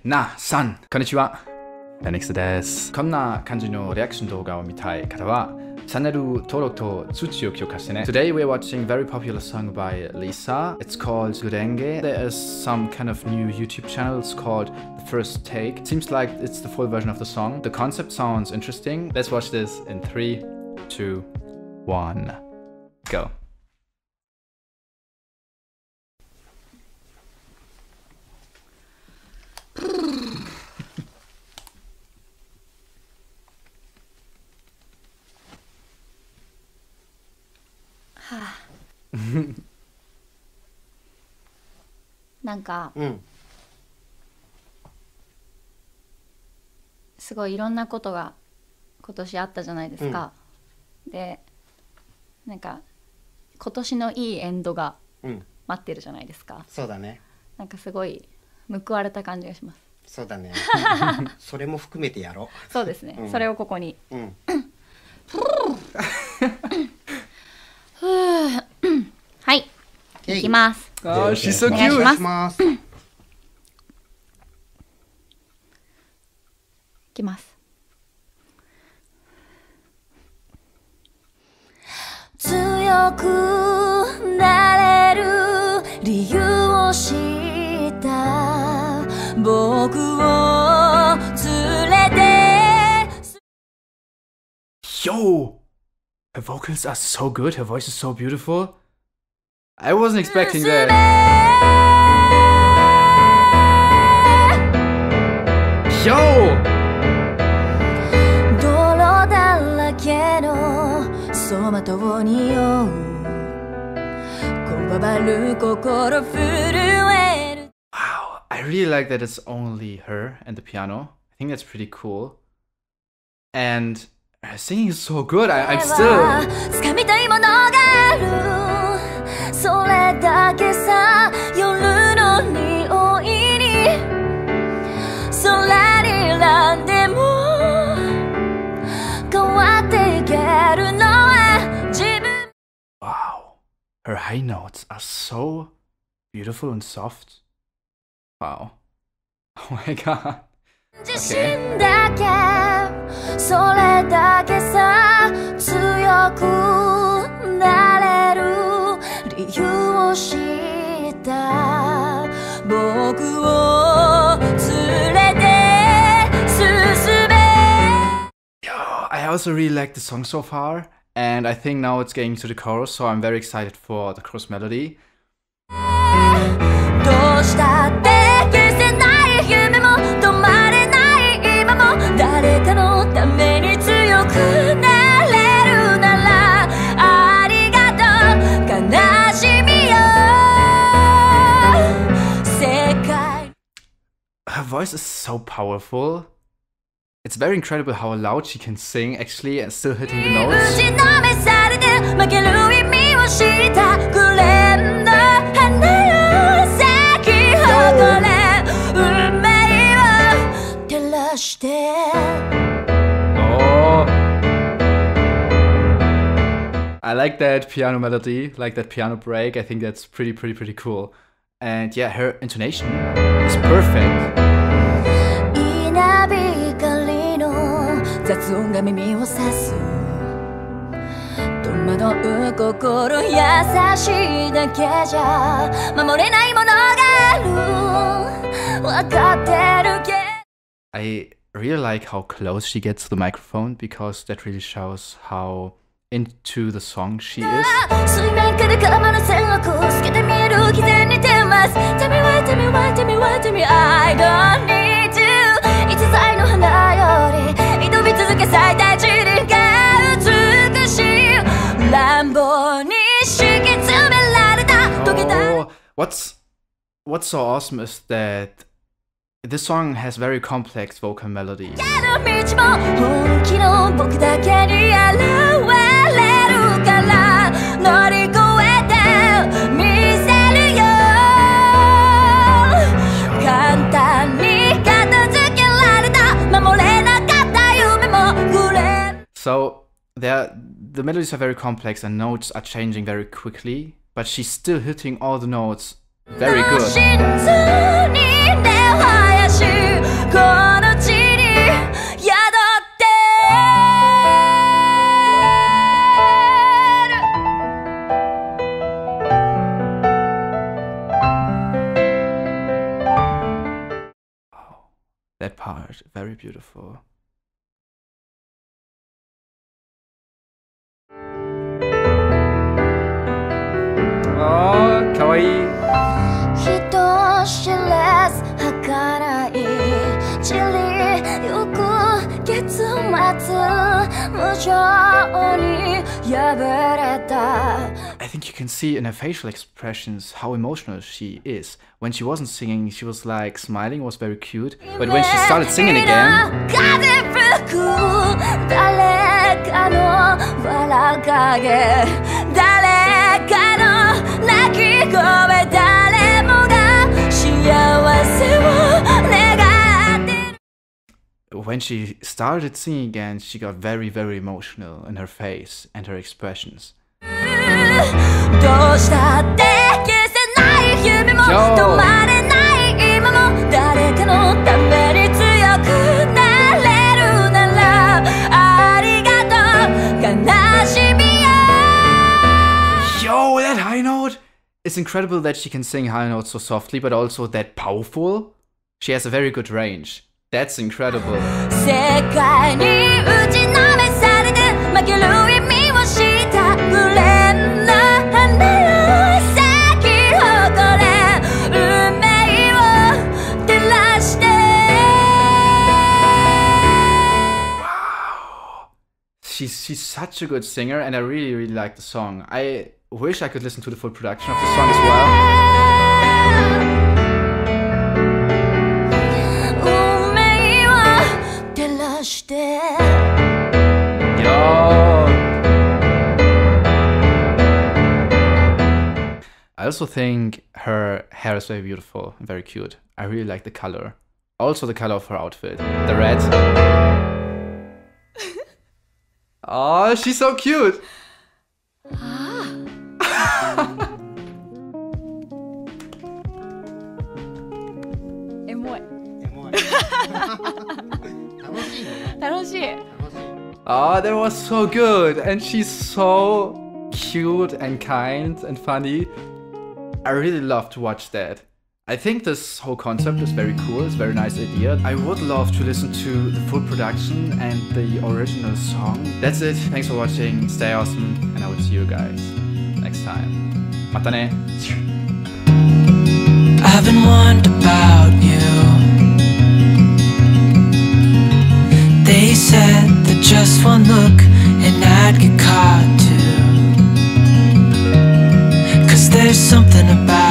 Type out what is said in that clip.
なさん、こんにちは。フェニックスです。こんな感じのリアクション動画を見たい方は、チャンネル登録と通知を許可してね。Today we're watching a very popular song by Lisa. It's called Gurenge. There is some kind of new YouTube channel. It's called The First Take. It seems like it's the full version of the song. The concept sounds interesting. Let's watch this in 3, 2, 1, go. はあ、なんか、すごいいろんなことが今年あったじゃないですか、でなんか今年のいいエンドが待ってるじゃないですか、 そうだね。 なんかすごい報われた感じがします。 そうだね。それも含めてやろう。そうですね、それをここに。はい、いきます。 Oh, she's so お願いし cute. ます。いきます。強くなれる理由を知った僕を連れて。 Yo! Her vocals are so good, her voice is so beautiful. I wasn't expecting that. Yo! 泥だらけの走馬灯に酔うこわばる心震える。 Wow, I really like that it's only her and the piano. I think that's pretty cool. And her singing is so good. I'm still... 掴みたいものがある、それだけさ、夜の匂いに空になんでも変わっていけるのは自分。 Wow, her high notes are so beautiful and soft. Wow. Oh my god. 自信だけ、それだけさ、強くなれる理由を知った僕を連れて進め。 Yo, I also really like the song so far, and I think now it's getting to the chorus, so I'm very excited for the chorus melody. どうしたって消せない夢も止まれない今も、誰かのために強くなれるならありがとう、悲しみよ世界。 Her voice is so powerful. It's very incredible how loud she can sing actually and still hitting the notes. 打ちのめされて負ける意味を知ったグレンの花よ咲き誇れ、運命を照らして。 Oh, I like that piano melody, like that piano break. I think that's pretty cool. And yeah, her intonation is perfect. 稲光の雑音が耳を刺す、戸惑う心優しいだけじゃ守れないものがある、分かってるけど。 I really like how close she gets to the microphone because that really shows how into the song she is. 水面から川の線を透けて見える偽善に出ます。 Tell me why, tell me why, tell me why, tell me I don't need you。 逸材の花より挑み続け最大地理が美しい乱暴に敷き詰められた溶けた。 Oh, what's so awesome is that this song has very complex vocal melodies. 道も本気の僕だけに現れるから乗り越えてみせるよ、簡単に片付けられた守れなかった夢もグレー。 So the melodies are very complex and notes are changing very quickly, but she's still hitting all the notes very good. 真実に根を生やしこの地に宿って That part, very beautiful. Oh, kawaii. 人知れず儚い散りゆく月末無情に破れた I think you can see in her facial expressions how emotional she is. When she wasn't singing, she was like smiling, was very cute. But when she started singing again, 風吹く誰かの笑影誰かの泣き声誰もが幸せを願ってる when she started singing again, she got very, very emotional in her face and her expressions. どうしたって消せない夢も止まれない今も誰かのために強くなれるならありがとう悲しみよ Yo, that high note! It's incredible that she can sing high notes so softly, but also that powerful. She has a very good range. That's incredible. 世界に打ちのめされて負ける意味をした無恋の花よ咲き誇れ運命を照らして Wow. She's such a good singer, and I really, really like the song. I wish I could listen to the full production of the song as well. 運命を照らして I also think her hair is very beautiful and very cute. I really like the color. Also the color of her outfit. The red. Oh, she's so cute! Oh, that was so good! And she's so cute and kind and funny. I really love to watch that. I think this whole concept is very cool, it's a very nice idea. I would love to listen to the full production and the original song. That's it, thanks for watching, stay awesome, and I will see you guys next time. Mata ne! I've been wondering about you. They said that just one look and I'd get caught too. 'Cause there's something about